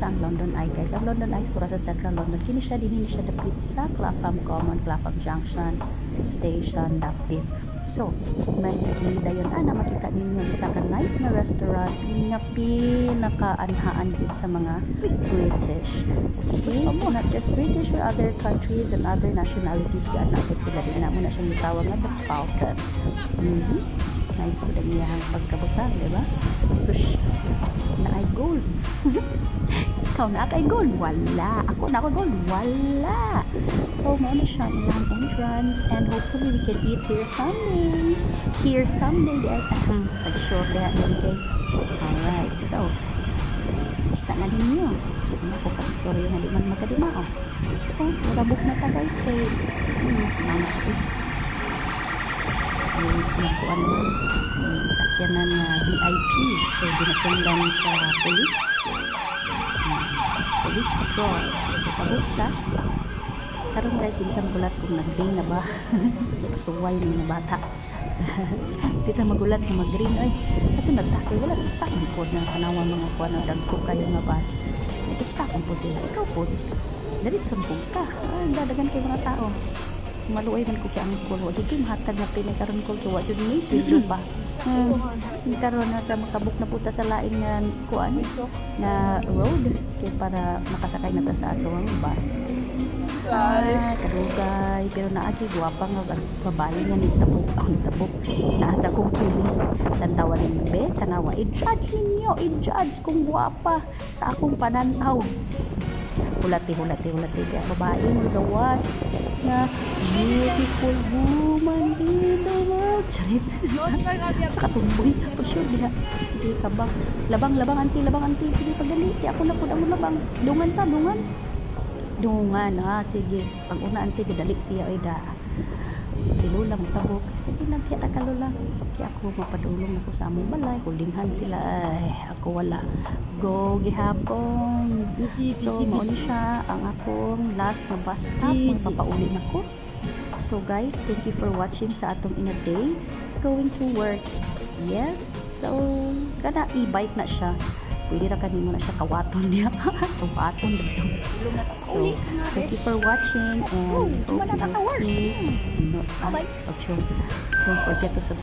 siya ang London Eye, guys. Ang London Eye sura sa Central London. Kini siya dinhi siya dapit sa Clapham Common, Clapham Junction Station dapit. So, man sa kilid dayon ana makita ninyo isa ka nice na restaurant nga pinakaanhaan gyud sa mga British. Okay, so not just British or other countries and other nationalities ga nabot sila din mo na siyang gitawag nga The Falcon. Nice po lang iyang pagkabutang, di ba? So, na ay gold. Ikaw na kay gold? Wala. Ako na ako gold? Wala. So, muna siya ilang entrance and hopefully we can eat here someday. Here someday. Pag-sure kaya din kay. Alright. So, kita na din nyo. Sige na ako pag-story na di man magkadimao. So, nagabok na ta guys kay naman nagkuhan naman sakyanan na VIP. So, dinasundan sa police. Police patrol. So, pabot ka. Karon guys, hindi ka magulat kung nag-green na ba. Pasuway ng bata. Hindi ka magulat kung mag-green. Ay, ito nagtakay. Wala nag-stack ang po na kanawa mga kuha na dagko kayo nga bus. Nag-stack ang po sila. Ikaw po. Dalit sampung ka. Ay, dadagan kayo mga tao. Maluay man ko kaya ang kulo. Dito yung hatag na pinakaroon ko tuwa. Diyo ni sweldo pa. Karoon na sa makabuk na puta sa laing nga kuan na road. Kaya para makasakay na ta sa ato ang bus. Kadugay. Pero naagi guwapa nga babae nga nitabok. Ang nitabok. Nasa kong kiling. Lantawan ninyo be. Tanawa. I-judge ninyo. I-judge kung guwapa sa akong pananaw. Hulati. Kaya babae mo gawas na beautiful woman in the world. Charit. Tsaka tumboy. For sure diha. Sige kabang. Labang anti. Sige pagali. Di ako na po ang labang. Dungan ha. Sige. Pag una anti gadali siya ay da. So si Lola magtabok. Sige nagya na ka Lola. Kaya ako mapadulong ako sa among balay. Hulingan sila. Ay ako wala. Go gihapon. So mauni siya ang akong last na bus stop. Mapapauli na ko. So guys, thank you for watching sa atong in a day going to work. Yes. So kada e-bike na siya. Pwede ra kanimo na siya kawaton niya. Kawaton dito. So, thank you for watching and hope you will see. Don't forget to subscribe.